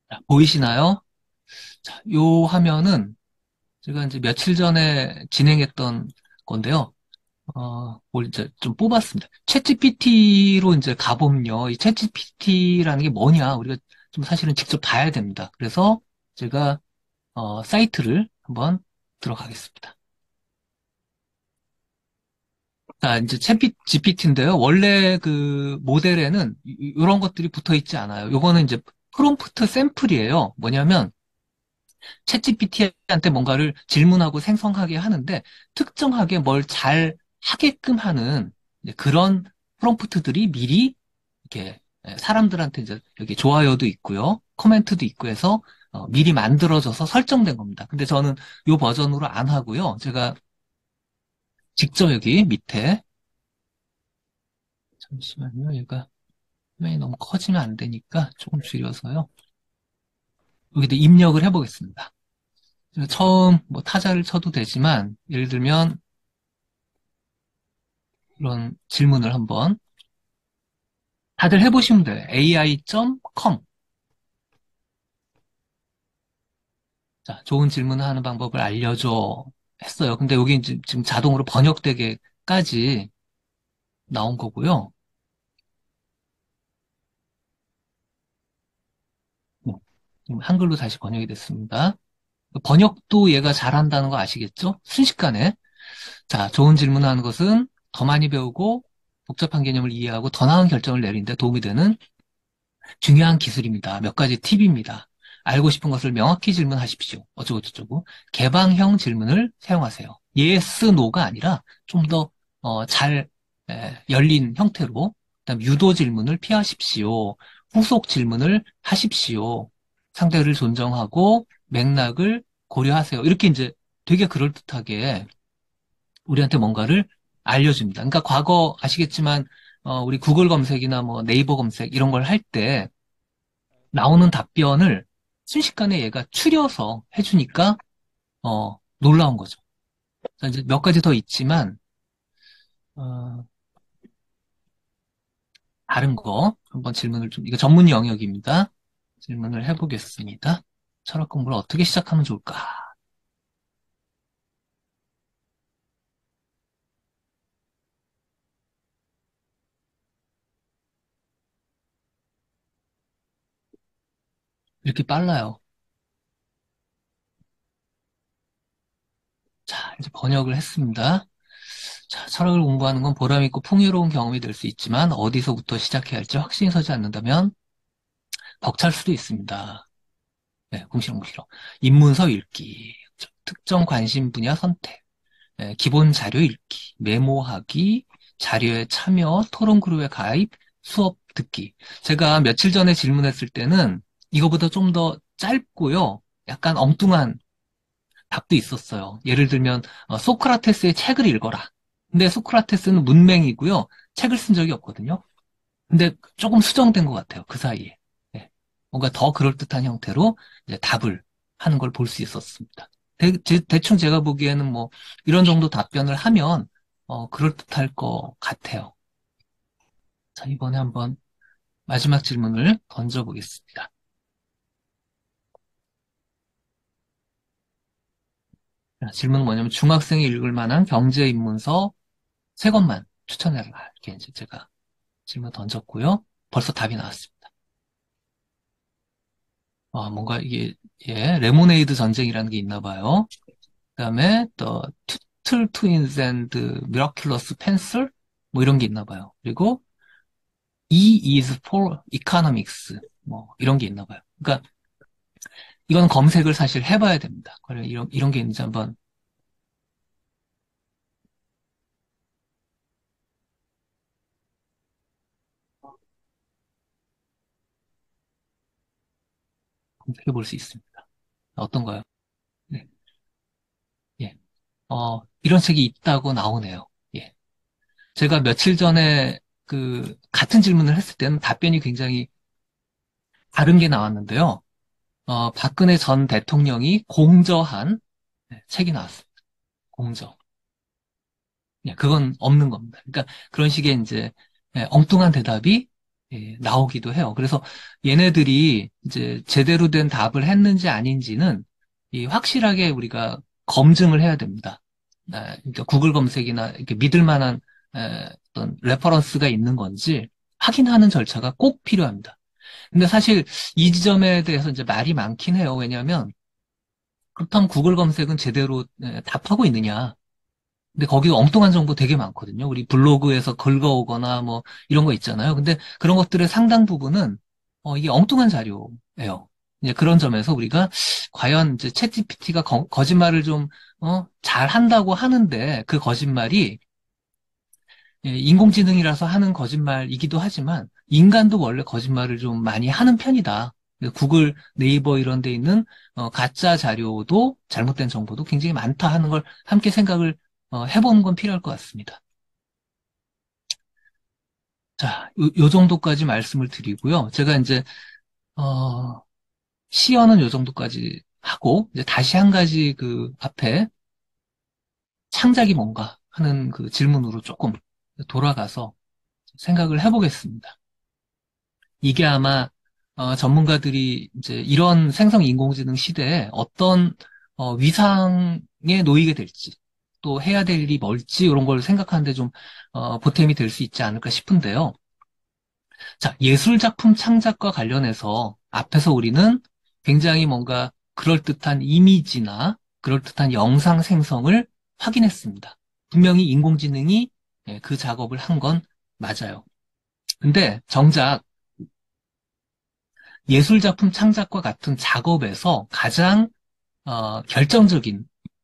자, 보이시나요? 자, 요 화면은 제가 이제 며칠 전에 진행했던 건데요. 뭘 이제 좀 뽑았습니다. 챗GPT로 이제 가보면요. 이 챗GPT라는 게 뭐냐, 우리가 좀 사실은 직접 봐야 됩니다. 그래서 제가, 사이트를 한번 들어가겠습니다. 자, 이제 챗GPT인데요. 원래 그 모델에는 이런 것들이 붙어 있지 않아요. 요거는 이제 프롬프트 샘플이에요. 뭐냐면, 챗GPT한테 뭔가를 질문하고 생성하게 하는데 특정하게 뭘 잘 하게끔 하는 이제 그런 프롬프트들이 미리 이렇게 사람들한테 이제 여기 좋아요도 있고요, 코멘트도 있고 해서 미리 만들어져서 설정된 겁니다. 근데 저는 이 버전으로 안 하고요. 제가 직접 여기 밑에 잠시만요. 얘가 화면이 너무 커지면 안 되니까 조금 줄여서요. 여기다 입력을 해보겠습니다. 처음 뭐 타자를 쳐도 되지만 예를 들면 이런 질문을 한번 다들 해보시면 돼요. ai.com. 자, 좋은 질문을 하는 방법을 알려줘 했어요. 근데 여기 이제 지금 자동으로 번역되게까지 나온 거고요. 네, 지금 한글로 다시 번역이 됐습니다. 번역도 얘가 잘한다는 거 아시겠죠? 순식간에. 자, 좋은 질문을 하는 것은 더 많이 배우고 복잡한 개념을 이해하고 더 나은 결정을 내리는 데 도움이 되는 중요한 기술입니다. 몇 가지 팁입니다. 알고 싶은 것을 명확히 질문하십시오. 어쩌고저쩌고. 개방형 질문을 사용하세요. yes, no가 아니라 좀 더 잘 열린 형태로. 그다음 유도 질문을 피하십시오. 후속 질문을 하십시오. 상대를 존중하고 맥락을 고려하세요. 이렇게 이제 되게 그럴듯하게 우리한테 뭔가를 알려줍니다. 그러니까 과거 아시겠지만 우리 구글 검색이나 뭐 네이버 검색 이런 걸 할 때 나오는 답변을 순식간에 얘가 추려서 해주니까 놀라운 거죠. 자, 이제 몇 가지 더 있지만 어, 다른 거 한번 질문을 좀 이거 전문 영역입니다. 질문을 해보겠습니다. 철학 공부를 어떻게 시작하면 좋을까? 이렇게 빨라요. 자, 이제 번역을 했습니다. 자, 철학을 공부하는 건 보람 있고 풍요로운 경험이 될 수 있지만 어디서부터 시작해야 할지 확신이 서지 않는다면 벅찰 수도 있습니다. 네, 궁시렁궁시렁. 입문서 읽기, 특정 관심 분야 선택, 네, 기본 자료 읽기, 메모하기, 자료에 참여, 토론 그룹에 가입, 수업 듣기. 제가 며칠 전에 질문했을 때는 이거보다 좀 더 짧고요. 약간 엉뚱한 답도 있었어요. 예를 들면 소크라테스의 책을 읽어라. 근데 소크라테스는 문맹이고요. 책을 쓴 적이 없거든요. 근데 조금 수정된 것 같아요. 그 사이에. 네. 뭔가 더 그럴듯한 형태로 이제 답을 하는 걸 볼 수 있었습니다. 대충 제가 보기에는 뭐 이런 정도 답변을 하면 그럴듯할 것 같아요. 자, 이번에 한번 마지막 질문을 던져보겠습니다. 자, 질문은 뭐냐면 중학생이 읽을 만한 경제 입문서 세 권만 추천해라. 이렇게 이제 제가 질문 던졌고요. 벌써 답이 나왔습니다. 뭔가 이게 예, 레모네이드 전쟁이라는 게 있나 봐요. 그다음에 또 투틀 트윈스 앤드 미라큘러스 펜슬 뭐 이런 게 있나 봐요. 그리고 E is for economics 뭐 이런 게 있나 봐요. 그러니까 이건 검색을 사실 해봐야 됩니다. 그래 이런 게 있는지 한번 검색해 볼 수 있습니다. 어떤가요? 네, 예. 이런 책이 있다고 나오네요. 예. 제가 며칠 전에 그 같은 질문을 했을 때는 답변이 굉장히 다른 게 나왔는데요. 박근혜 전 대통령이 공저한 네, 책이 나왔습니다. 공저. 그건 없는 겁니다. 그러니까 그런 식의 이제 엉뚱한 대답이 예, 나오기도 해요. 그래서 얘네들이 이제 제대로 된 답을 했는지 아닌지는 이 확실하게 우리가 검증을 해야 됩니다. 그러니까 구글 검색이나 이렇게 믿을 만한 어떤 레퍼런스가 있는 건지 확인하는 절차가 꼭 필요합니다. 근데 사실 이 지점에 대해서 이제 말이 많긴 해요. 왜냐하면 그렇다면 구글 검색은 제대로 답하고 있느냐? 근데 거기 엉뚱한 정보 되게 많거든요. 우리 블로그에서 긁어오거나 뭐 이런 거 있잖아요. 근데 그런 것들의 상당 부분은 이게 엉뚱한 자료예요. 이제 그런 점에서 우리가 과연 이제 챗GPT가 거짓말을 좀 잘 한다고 하는데 그 거짓말이 인공지능이라서 하는 거짓말이기도 하지만 인간도 원래 거짓말을 좀 많이 하는 편이다. 구글, 네이버 이런 데 있는 가짜 자료도 잘못된 정보도 굉장히 많다 하는 걸 함께 생각을 해보는 건 필요할 것 같습니다. 자, 요 정도까지 말씀을 드리고요. 제가 이제 어, 시연은 요 정도까지 하고 이제 다시 한 가지 그 앞에 창작이 뭔가 하는 그 질문으로 조금 돌아가서 생각을 해보겠습니다. 이게 아마 전문가들이 이제 이런 생성 인공지능 시대에 어떤 위상에 놓이게 될지 또 해야 될 일이 뭘지 이런 걸 생각하는데 좀 보탬이 될 수 있지 않을까 싶은데요. 자, 예술 작품 창작과 관련해서 앞에서 우리는 굉장히 뭔가 그럴듯한 이미지나 그럴듯한 영상 생성을 확인했습니다. 분명히 인공지능이 그 작업을 한 건 맞아요. 근데 정작 예술작품 창작과 같은 작업에서 가장 결정적인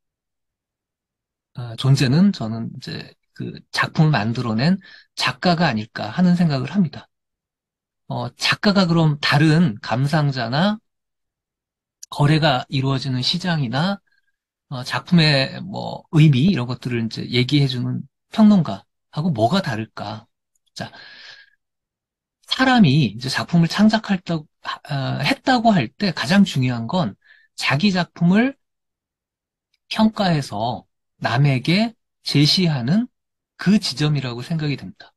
존재는 저는 이제 그 작품을 만들어낸 작가가 아닐까 하는 생각을 합니다. 작가가 그럼 다른 감상자나 거래가 이루어지는 시장이나 작품의 뭐 의미 이런 것들을 이제 얘기해주는 평론가하고 뭐가 다를까? 자, 사람이 이제 작품을 했다고 할 때 가장 중요한 건 자기 작품을 평가해서 남에게 제시하는 그 지점이라고 생각이 듭니다.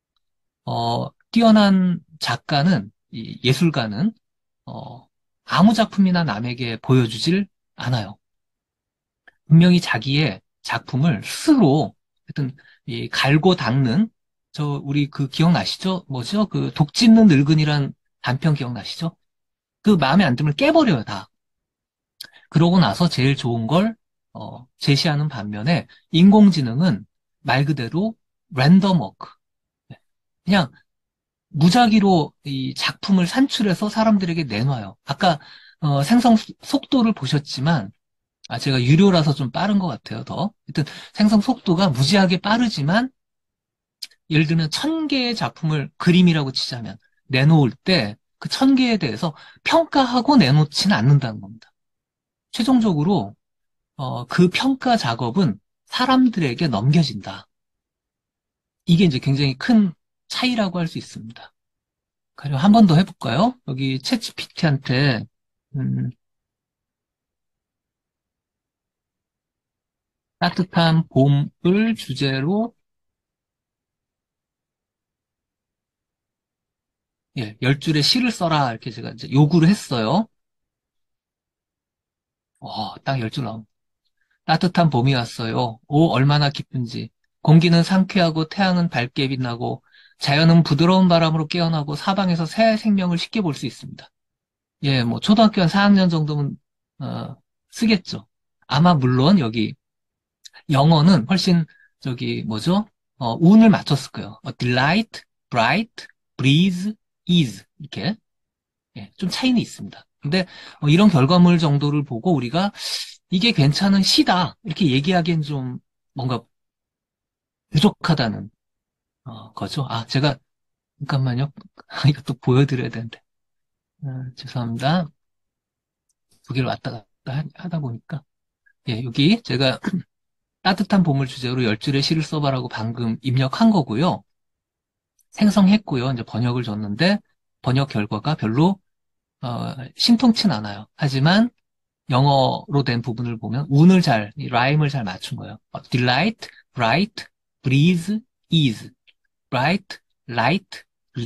뛰어난 작가는, 이 예술가는, 어, 아무 작품이나 남에게 보여주질 않아요. 분명히 자기의 작품을 스스로, 하여튼, 이 갈고 닦는, 우리 그 기억나시죠? 뭐죠? 그 독 찢는 늙은이란 단편 기억나시죠? 그 마음에 안 들면 깨버려요, 다. 그러고 나서 제일 좋은 걸 제시하는 반면에 인공지능은 말 그대로 랜덤 워크. 그냥 무작위로 이 작품을 산출해서 사람들에게 내놔요. 아까 생성 속도를 보셨지만 제가 유료라서 좀 빠른 것 같아요, 더. 하여튼 생성 속도가 무지하게 빠르지만 예를 들면 1000개의 작품을 그림이라고 치자면 내놓을 때 그 1000개에 대해서 평가하고 내놓지는 않는다는 겁니다. 최종적으로 그 평가 작업은 사람들에게 넘겨진다. 이게 이제 굉장히 큰 차이라고 할 수 있습니다. 그리고 한 번 더 해볼까요? 여기 챗GPT한테 따뜻한 봄을 주제로 10줄의 시를 써라 이렇게 제가 이제 요구를 했어요. 딱 10줄 나옵니다. 따뜻한 봄이 왔어요. 오, 얼마나 기쁜지. 공기는 상쾌하고 태양은 밝게 빛나고 자연은 부드러운 바람으로 깨어나고 사방에서 새 생명을 쉽게 볼 수 있습니다. 예, 뭐 초등학교 한 4학년 정도면 쓰겠죠. 아마 물론 여기 영어는 훨씬 저기 뭐죠? 운을 맞췄을 거예요. delight, bright, breeze, ease 이렇게 좀 차이는 있습니다. 근데 이런 결과물 정도를 보고 우리가 이게 괜찮은 시다 이렇게 얘기하기엔 좀 뭔가 부족하다는 거죠. 제가 잠깐만요. 이것도 보여드려야 되는데 죄송합니다. 두 개를 왔다 갔다 하다 보니까 여기 제가 따뜻한 봄을 주제로 10줄의 시를 써봐라고 방금 입력한 거고요. 생성했고요. 이제 번역을 줬는데 번역 결과가 별로 신통치는 않아요. 하지만 영어로 된 부분을 보면 이 라임을 잘 맞춘 거예요. delight, bright, breeze, ease, bright, light, ly,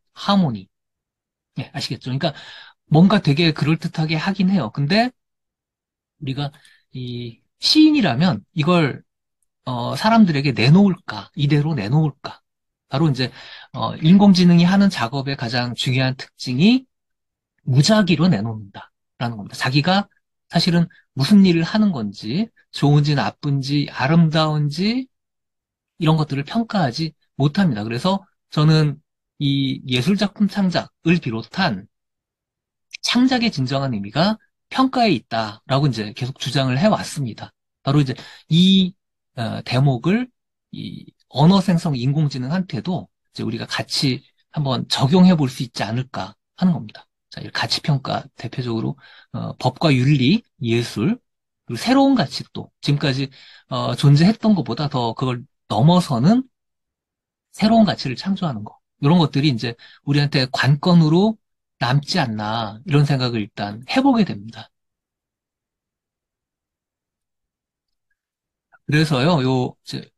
하모니. 네, 아시겠죠? 그러니까 뭔가 되게 그럴듯하게 하긴 해요. 근데 우리가 이 시인이라면 이걸 사람들에게 내놓을까? 이대로 내놓을까? 바로 이제 인공지능이 하는 작업의 가장 중요한 특징이 무작위로 내놓는다라는 겁니다. 자기가 사실은 무슨 일을 하는 건지, 좋은지 나쁜지, 아름다운지 이런 것들을 평가하지 못합니다. 그래서 저는 이 예술작품 창작을 비롯한 창작의 진정한 의미가 평가에 있다라고 이제 계속 주장을 해왔습니다. 바로 이제 이 대목을 이 언어 생성 인공지능한테도 이제 우리가 같이 한번 적용해 볼 수 있지 않을까 하는 겁니다. 자, 이 가치평가 대표적으로 법과 윤리, 예술, 그리고 새로운 가치도 지금까지 존재했던 것보다 더 그걸 넘어서는 새로운 가치를 창조하는 거. 이런 것들이 이제 우리한테 관건으로 남지 않나, 이런 생각을 일단 해보게 됩니다. 그래서요, 이제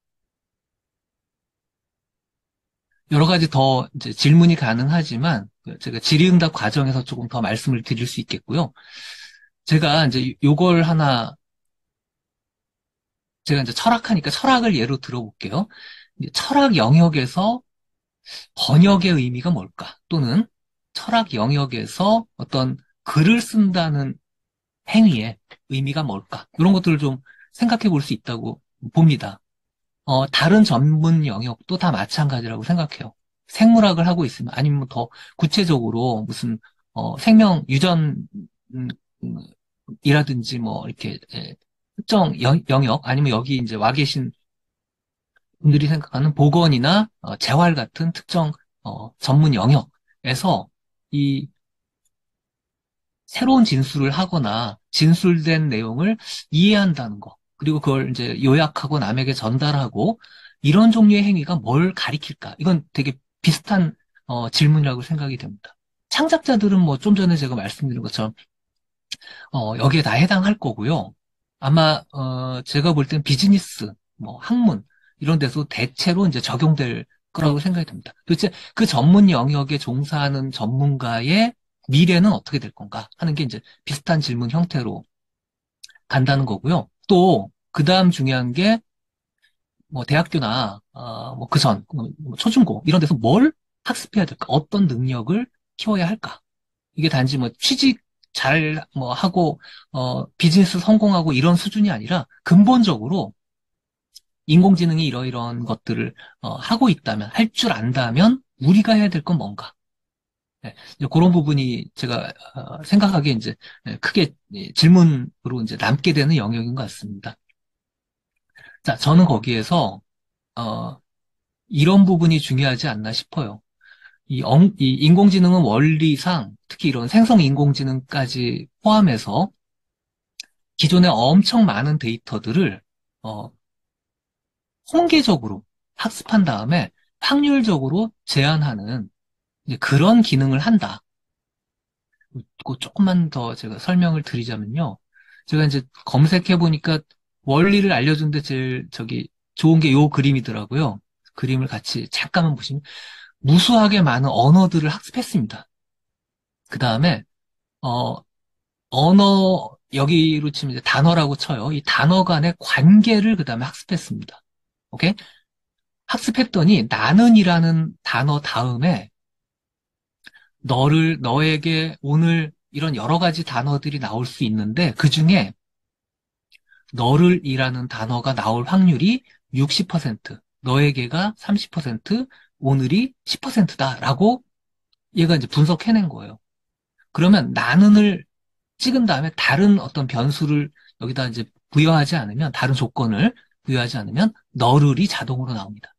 여러 가지 더 이제 질문이 가능하지만, 제가 질의응답 과정에서 조금 더 말씀을 드릴 수 있겠고요. 제가 이제 요걸 하나, 제가 이제 철학하니까 철학을 예로 들어볼게요. 이제 철학 영역에서 번역의 의미가 뭘까? 또는 철학 영역에서 어떤 글을 쓴다는 행위의 의미가 뭘까? 이런 것들을 좀 생각해 볼 수 있다고 봅니다. 다른 전문 영역도 다 마찬가지라고 생각해요. 생물학을 하고 있으면, 아니면 더 구체적으로 무슨, 생명 유전, 음, 음, 이라든지 뭐, 이렇게, 특정 영역, 아니면 여기 이제 와 계신 분들이 생각하는 보건이나 재활 같은 특정, 전문 영역에서 이 새로운 진술을 하거나 진술된 내용을 이해한다는 거, 그리고 그걸 이제 요약하고 남에게 전달하고 이런 종류의 행위가 뭘 가리킬까? 이건 되게 비슷한 질문이라고 생각이 됩니다. 창작자들은 뭐 좀 전에 제가 말씀드린 것처럼 여기에 다 해당할 거고요. 아마 제가 볼 땐 비즈니스, 뭐 학문 이런 데서 대체로 이제 적용될 거라고 생각이 됩니다. 도대체 그 전문 영역에 종사하는 전문가의 미래는 어떻게 될 건가 하는 게 이제 비슷한 질문 형태로 간다는 거고요. 또 그다음 중요한 게 뭐 대학교나 뭐 그전 뭐 초중고 이런 데서 뭘 학습해야 될까? 어떤 능력을 키워야 할까? 이게 단지 뭐 취직 잘 뭐 하고 비즈니스 성공하고 이런 수준이 아니라 근본적으로 인공지능이 이러이러한 것들을 하고 있다면, 할 줄 안다면 우리가 해야 될 건 뭔가? 네, 이제 그런 부분이 제가 생각하기에 이제 크게 질문으로 이제 남게 되는 영역인 것 같습니다. 자, 저는 거기에서 어, 이런 부분이 중요하지 않나 싶어요. 이 인공지능은 원리상 특히 이런 생성 인공지능까지 포함해서 기존에 엄청 많은 데이터들을 어, 통계적으로 학습한 다음에 확률적으로 제한하는 이제 그런 기능을 한다. 그 조금만 더 제가 설명을 드리자면요. 제가 이제 검색해 보니까 원리를 알려준데 제일 저기 좋은 게 요 그림이더라고요. 그림을 같이 잠깐만 보시면 무수하게 많은 언어들을 학습했습니다. 그 다음에 어, 언어 여기로 치면 이제 단어라고 쳐요. 이 단어 간의 관계를 그 다음에 학습했습니다. 오케이? 학습했더니 나는이라는 단어 다음에 너에게 오늘 이런 여러 가지 단어들이 나올 수 있는데 그 중에 너를이라는 단어가 나올 확률이 60%, 너에게가 30%, 오늘이 10%다라고 얘가 이제 분석해낸 거예요. 그러면 나는을 찍은 다음에 다른 어떤 변수를 여기다 이제 부여하지 않으면, 다른 조건을 부여하지 않으면 너를이 자동으로 나옵니다.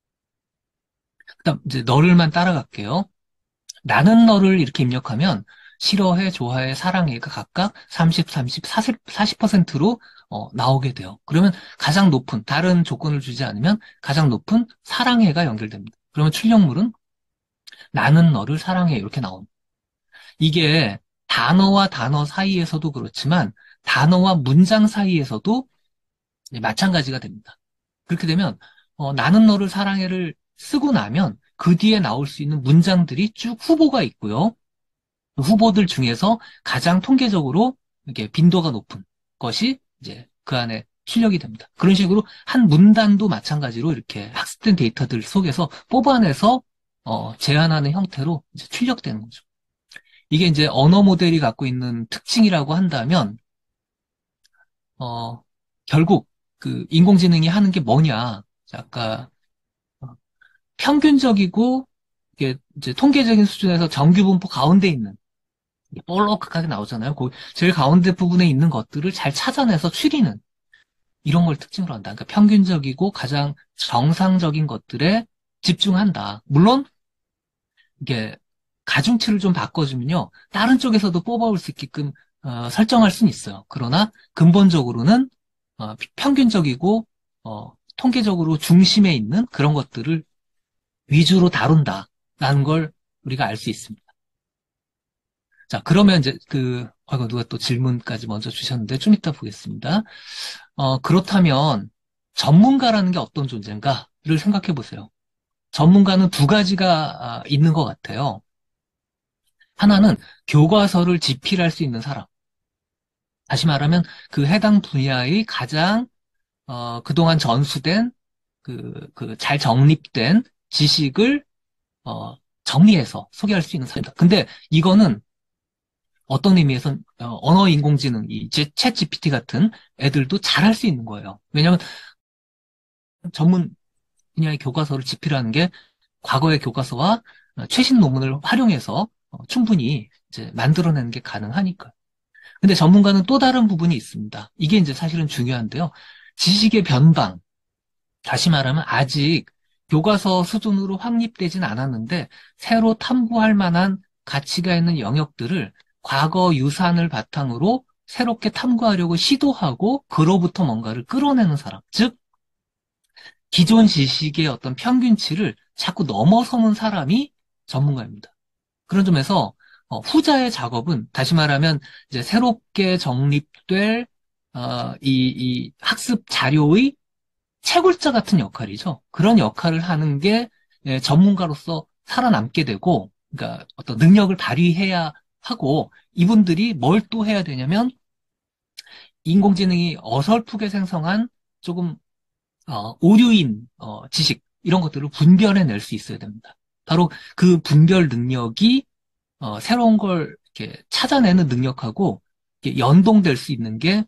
그다음 이제 너를만 따라갈게요. 나는 너를 이렇게 입력하면 싫어해, 좋아해, 사랑해가 각각 30, 30, 40%로 나오게 돼요. 그러면 가장 높은, 다른 조건을 주지 않으면 가장 높은 사랑해가 연결됩니다. 그러면 출력물은 나는 너를 사랑해 이렇게 나옵니다. 이게 단어와 단어 사이에서도 그렇지만 단어와 문장 사이에서도 마찬가지가 됩니다. 그렇게 되면 나는 너를 사랑해를 쓰고 나면 그 뒤에 나올 수 있는 문장들이 쭉 후보가 있고요. 그 후보들 중에서 가장 통계적으로 이렇게 빈도가 높은 것이 이제 그 안에 출력이 됩니다. 그런 식으로 한 문단도 마찬가지로 이렇게 학습된 데이터들 속에서 뽑아내서 제안하는 형태로 이제 출력되는 거죠. 이게 이제 언어 모델이 갖고 있는 특징이라고 한다면 어, 결국 그 인공지능이 하는 게 뭐냐? 아까 어, 평균적이고 이게 이제 통계적인 수준에서 정규 분포 가운데 있는 볼록하게 나오잖아요. 그 제일 가운데 부분에 있는 것들을 잘 찾아내서 추리는 이런 걸 특징으로 한다. 그러니까 평균적이고 가장 정상적인 것들에 집중한다. 물론 이게 가중치를 좀 바꿔주면요. 다른 쪽에서도 뽑아올 수 있게끔 설정할 수는 있어요. 그러나 근본적으로는 평균적이고 통계적으로 중심에 있는 그런 것들을 위주로 다룬다라는 걸 우리가 알 수 있습니다. 자, 그러면 이제 아이고, 누가 또 질문까지 먼저 주셨는데 좀 이따 보겠습니다. 그렇다면 전문가라는 게 어떤 존재인가를 생각해 보세요. 전문가는 두 가지가 있는 것 같아요. 하나는 교과서를 집필할 수 있는 사람. 다시 말하면 그 해당 분야의 가장 그동안 전수된 잘 정립된 지식을 어, 정리해서 소개할 수 있는 사람이다. 근데 이거는 어떤 의미에선 언어 인공지능, 이제 챗 GPT 같은 애들도 잘할 수 있는 거예요. 왜냐하면 전문 분야의 교과서를 집필하는 게 과거의 교과서와 최신 논문을 활용해서 충분히 이제 만들어내는 게 가능하니까. 근데 전문가는 또 다른 부분이 있습니다. 이게 이제 사실은 중요한데요. 지식의 변방, 다시 말하면 아직 교과서 수준으로 확립되진 않았는데 새로 탐구할 만한 가치가 있는 영역들을 과거 유산을 바탕으로 새롭게 탐구하려고 시도하고 그로부터 뭔가를 끌어내는 사람. 즉, 기존 지식의 어떤 평균치를 자꾸 넘어서는 사람이 전문가입니다. 그런 점에서 후자의 작업은 다시 말하면 이제 새롭게 정립될 이 학습 자료의 채굴자 같은 역할이죠. 그런 역할을 하는 게 전문가로서 살아남게 되고, 그러니까 어떤 능력을 발휘해야 하고, 이분들이 뭘 또 해야 되냐면, 인공지능이 어설프게 생성한 조금 오류인 지식 이런 것들을 분별해낼 수 있어야 됩니다. 바로 그 분별 능력이 새로운 걸 이렇게 찾아내는 능력하고 이렇게 연동될 수 있는 게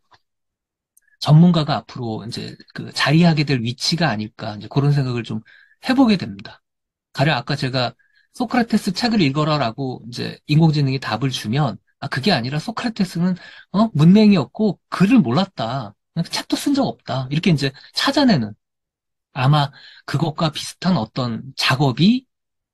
전문가가 앞으로 이제 그 자리하게 될 위치가 아닐까 이제 그런 생각을 좀 해보게 됩니다. 가령 아까 제가 소크라테스 책을 읽어라라고 이제 인공지능이 답을 주면 그게 아니라 소크라테스는 문맹이었고 글을 몰랐다. 책도 쓴 적 없다. 이렇게 이제 찾아내는 아마 그것과 비슷한 어떤 작업이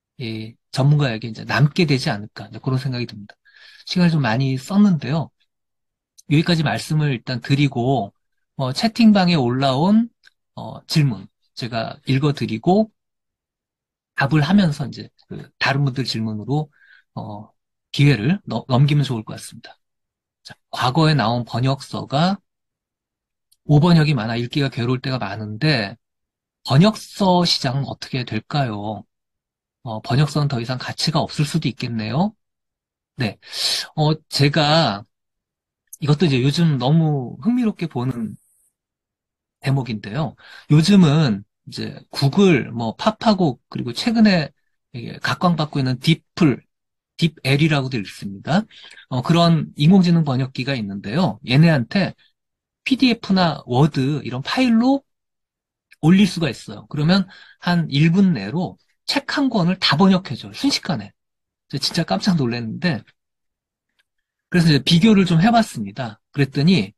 전문가에게 이제 남게 되지 않을까 이제 그런 생각이 듭니다. 시간을 좀 많이 썼는데요. 여기까지 말씀을 일단 드리고 채팅방에 올라온 질문 제가 읽어드리고 답을 하면서 이제 다른 분들 질문으로 어, 기회를 넘기면 좋을 것 같습니다. 자, 과거에 나온 번역서가 오번역이 많아 읽기가 괴로울 때가 많은데 번역서 시장은 어떻게 될까요? 번역서는 더 이상 가치가 없을 수도 있겠네요. 네. 제가 이것도 이제 요즘 너무 흥미롭게 보는 대목인데요. 요즘은 이제 구글, 뭐, 파파고, 그리고 최근에 이게 각광받고 있는 딥L이라고도 읽습니다. 그런 인공지능 번역기가 있는데요. 얘네한테 PDF나 워드 이런 파일로 올릴 수가 있어요. 그러면 한 1분 내로 책 한 권을 다 번역해줘요. 순식간에. 진짜 깜짝 놀랐는데, 그래서 이제 비교를 좀 해봤습니다. 그랬더니,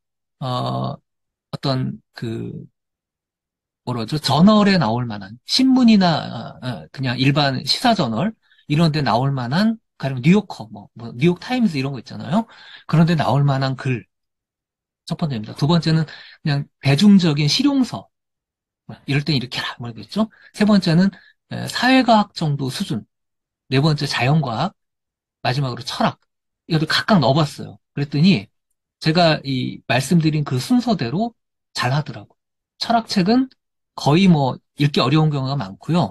어떤 뭐라죠? 저널에 나올 만한, 신문이나, 그냥 일반 시사저널, 이런 데 나올 만한, 가령 뉴요커, 뉴욕 타임스 이런 거 있잖아요. 그런 데 나올 만한 글, 첫 번째입니다. 두 번째는 그냥 대중적인 실용서, 이럴 땐 이렇게 하라, 뭐겠죠? 세 번째는 사회과학 정도 수준, 네 번째 자연과학, 마지막으로 철학. 이것도 각각 넣어봤어요. 그랬더니 제가 이 말씀드린 그 순서대로 잘 하더라고. 철학책은 거의 뭐 읽기 어려운 경우가 많고요.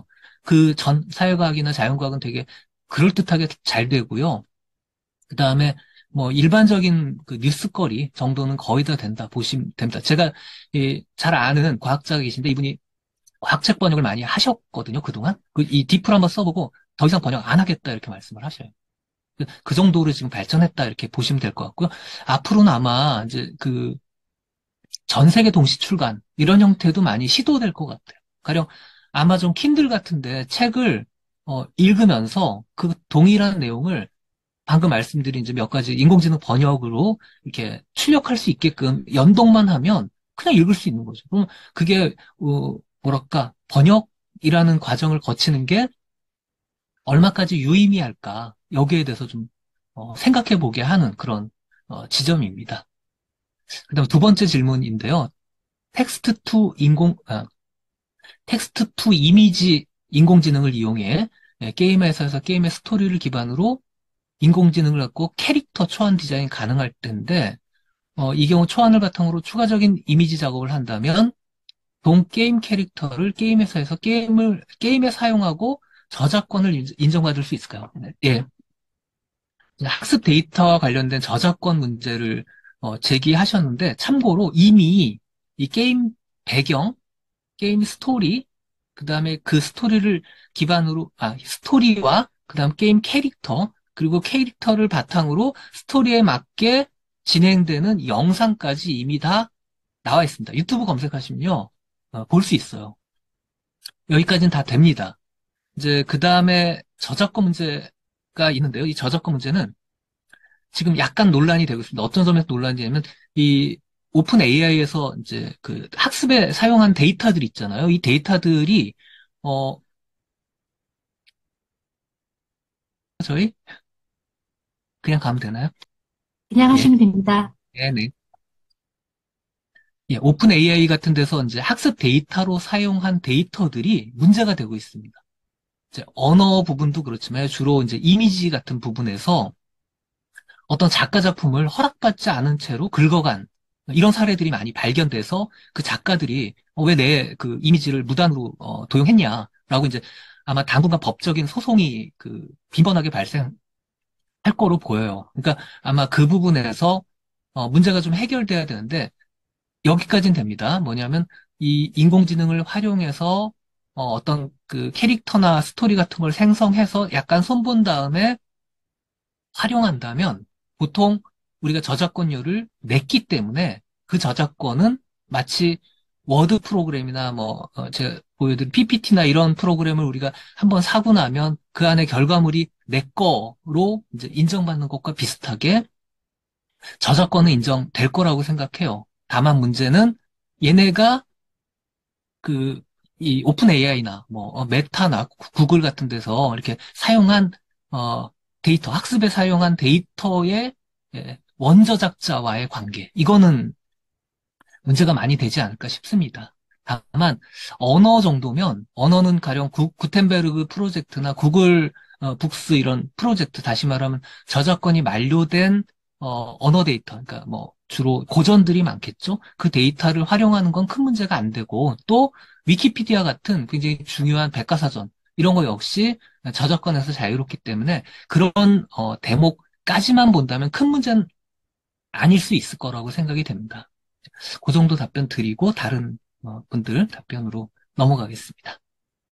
그 전 사회과학이나 자연과학은 되게 그럴듯하게 잘 되고요. 그 다음에 뭐 일반적인 그 뉴스거리 정도는 거의 다 된다 보시면 됩니다. 제가 잘 아는 과학자가 계신데 이분이 과학책 번역을 많이 하셨거든요, 그동안. 이 디프를 한번 써보고 더 이상 번역 안 하겠다 이렇게 말씀을 하셔요. 그 정도로 지금 발전했다 이렇게 보시면 될 것 같고요. 앞으로는 아마 이제 그 전 세계 동시 출간 이런 형태도 많이 시도될 것 같아요. 가령 아마존 킨들 같은데 책을 읽으면서 그 동일한 내용을 방금 말씀드린 이제 몇 가지 인공지능 번역으로 이렇게 출력할 수 있게끔 연동만 하면 그냥 읽을 수 있는 거죠. 그럼 그게 뭐랄까 번역이라는 과정을 거치는 게 얼마까지 유의미할까 여기에 대해서 좀 생각해 보게 하는 그런 지점입니다. 그다음 두 번째 질문인데요. 텍스트 투 인공 텍스트 투 이미지 인공지능을 이용해 게임 회사에서 게임의 스토리를 기반으로 인공지능을 갖고 캐릭터 초안 디자인 가능할 텐데, 이 경우 초안을 바탕으로 추가적인 이미지 작업을 한다면, 동 게임 캐릭터를 게임 회사에서 게임에 사용하고 저작권을 인정받을 수 있을까요? 네. 예. 학습 데이터와 관련된 저작권 문제를 제기하셨는데, 참고로 이미 이 게임 배경, 게임 스토리, 그 다음에 그 스토리를 기반으로, 스토리와 그 다음 게임 캐릭터, 그리고 캐릭터를 바탕으로 스토리에 맞게 진행되는 영상까지 이미 다 나와 있습니다. 유튜브 검색하시면요, 볼 수 있어요. 여기까지는 다 됩니다. 이제 그 다음에 저작권 문제가 있는데요. 이 저작권 문제는 지금 약간 논란이 되고 있습니다. 어떤 점에서 논란이냐면, 이 오픈 AI에서 이제 그 학습에 사용한 데이터들 있잖아요. 이 데이터들이 어, 저희 그냥 가면 되나요? 그냥 예, 하시면 됩니다. 네, 네. 예, 오픈 AI 같은 데서 이제 학습 데이터로 사용한 데이터들이 문제가 되고 있습니다. 이제 언어 부분도 그렇지만 주로 이제 이미지 같은 부분에서 어떤 작가 작품을 허락받지 않은 채로 긁어간 이런 사례들이 많이 발견돼서 그 작가들이 왜 내 그 이미지를 무단으로 도용했냐라고 이제 아마 당분간 법적인 소송이 그 빈번하게 발생할 거로 보여요. 그러니까 아마 그 부분에서 문제가 좀 해결돼야 되는데 여기까지는 됩니다. 뭐냐면 이 인공지능을 활용해서 어떤 그 캐릭터나 스토리 같은 걸 생성해서 약간 손본 다음에 활용한다면 보통 우리가 저작권료를 냈기 때문에 그 저작권은 마치 워드 프로그램이나 뭐 제가 보여드린 PPT나 이런 프로그램을 우리가 한번 사고 나면 그 안에 결과물이 내 거로 이제 인정받는 것과 비슷하게 저작권은 인정될 거라고 생각해요. 다만 문제는 얘네가 그, 이 오픈 AI나 뭐 메타나 구글 같은 데서 이렇게 사용한 데이터, 학습에 사용한 데이터의 원저작자와의 관계. 이거는 문제가 많이 되지 않을까 싶습니다. 다만 언어 정도면 언어는 가령 구텐베르그 프로젝트나 구글 북스 이런 프로젝트 다시 말하면 저작권이 만료된 언어 데이터 그러니까 뭐 주로 고전들이 많겠죠. 그 데이터를 활용하는 건 큰 문제가 안 되고 또 위키피디아 같은 굉장히 중요한 백과사전 이런 거 역시 저작권에서 자유롭기 때문에 그런 대목까지만 본다면 큰 문제는 아닐 수 있을 거라고 생각이 됩니다. 그 정도 답변 드리고 다른 분들 답변으로 넘어가겠습니다.